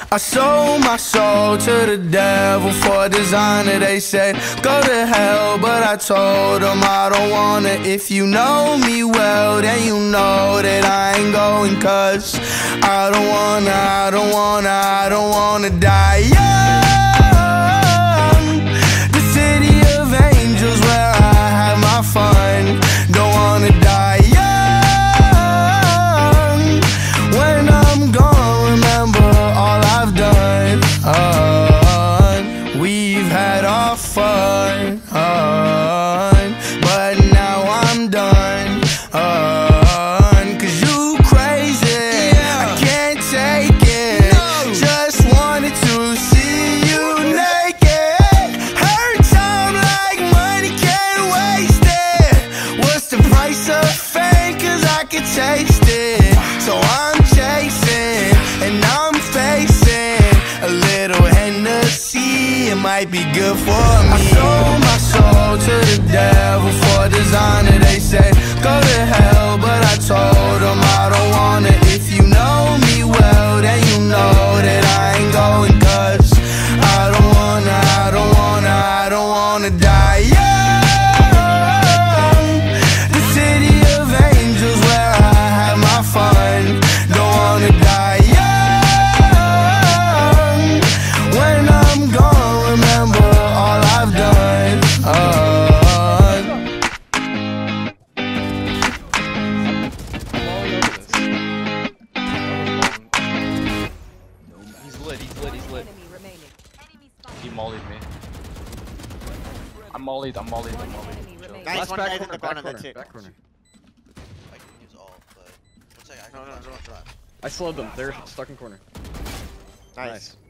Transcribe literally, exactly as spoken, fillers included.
I sold my soul to the devil for a designer. They said go to hell, but I told them I don't wanna. If you know me well, then you know that I ain't going. Cause I don't wanna, I don't wanna, I don't wanna die young. The city of angels where I have my fun. Don't wanna die young. When I'm gone, remember all I've done. Uh, we've had our fun, uh, but now I'm done. Uh, Cause you crazy, yeah. I can't take it. No. Just wanted to see you naked. Hurt time like money, can't waste it. What's the price of fame? Cause I can taste it. So I'm chasing and I'm facing a little Hennessy. It might be good for me. I sold my soul to the devil for a designer. They said go to hell, but I told them I don't wanna. If you know me well, then you know that I ain't going. Cause I don't wanna, I don't wanna, I don't wanna die young. The city of angels where I have my fun. Don't wanna die young. When I'm gone, remember all I've done. uh, He's lit, he's lit, he's lit. He mollied me. I'm mollied, I'm mollied, I'm mollied. Chill. Nice, Last one back guy in corner, the back corner, corner, that's it. back corner. I can use all, but one second, I No, can no, flash, no. flash. I slowed them. They're stuck in corner. Nice. Nice.